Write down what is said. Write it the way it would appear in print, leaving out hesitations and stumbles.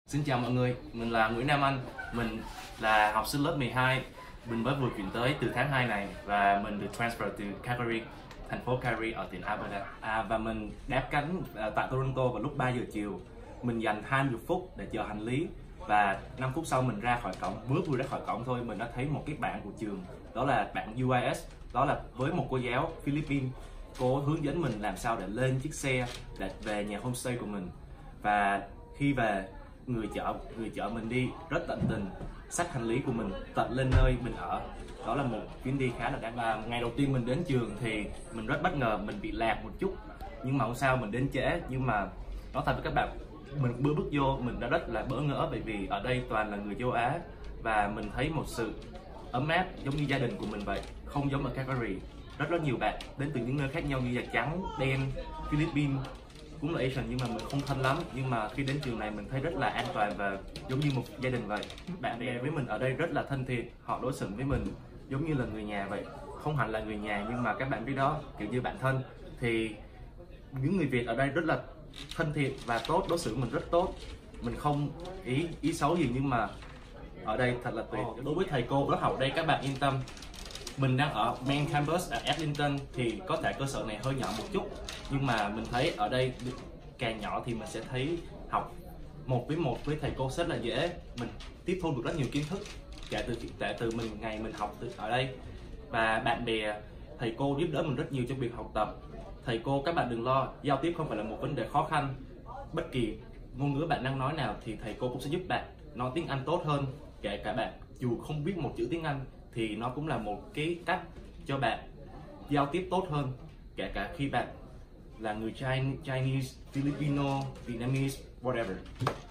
Xin chào mọi người, mình là Nguyễn, mình là học sinh lớp 12. Mình mới vừa chuyển tới từ tháng 2 này và mình được transfer từ Calgary, thành phố Calgary ở tỉnh Alberta. Và mình đáp cánh tại Toronto vào lúc 3 giờ chiều. Mình dành 20 phút để chờ hành lý và 5 phút sau mình ra khỏi cổng. Vừa ra khỏi cổng thôi mình đã thấy một cái bảng của trường, đó là bảng UIS, đó là với một cô giáo Philippines. Cô hướng dẫn mình làm sao để lên chiếc xe để về nhà homestay của mình. Và khi về, người chở mình đi rất tận tình, xách hành lý của mình tận lên nơi mình ở. Đó là một chuyến đi khá là đáng. Và ngày đầu tiên mình đến trường thì mình rất bất ngờ, mình bị lạc một chút, nhưng mà không sao, mình đến trễ. Nhưng mà nói thật với các bạn, mình bước vô mình đã rất là bỡ ngỡ, bởi vì ở đây toàn là người châu Á và mình thấy một sự ấm áp giống như gia đình của mình vậy, không giống ở Calgary. Rất nhiều bạn đến từ những nơi khác nhau như da trắng, đen, Philippines, cũng là Asian nhưng mà mình không thân lắm. Nhưng mà khi đến trường này mình thấy rất là an toàn và giống như một gia đình vậy. Bạn bè với mình ở đây rất là thân thiện, họ đối xử với mình giống như là người nhà vậy. Không hẳn là người nhà nhưng mà các bạn biết đó, kiểu như bạn thân. Thì những người Việt ở đây rất là thân thiện và tốt, đối xử mình rất tốt. Mình không ý xấu gì, nhưng mà ở đây thật là tuyệt. Đối với thầy cô lớp học ở đây, các bạn yên tâm. Mình đang ở main campus ở Arlington thì có thể cơ sở này hơi nhỏ một chút, nhưng mà mình thấy ở đây càng nhỏ thì mình sẽ thấy học một với thầy cô rất là dễ. Mình tiếp thu được rất nhiều kiến thức kể từ ngày mình học ở đây. Và bạn bè, thầy cô giúp đỡ mình rất nhiều trong việc học tập. Thầy cô, các bạn đừng lo, giao tiếp không phải là một vấn đề khó khăn. Bất kỳ ngôn ngữ bạn đang nói nào thì thầy cô cũng sẽ giúp bạn nói tiếng Anh tốt hơn. Kể cả bạn dù không biết một chữ tiếng Anh thì nó cũng là một cái cách cho bạn giao tiếp tốt hơn, kể cả khi bạn là người Chinese, Filipino, Vietnamese, whatever.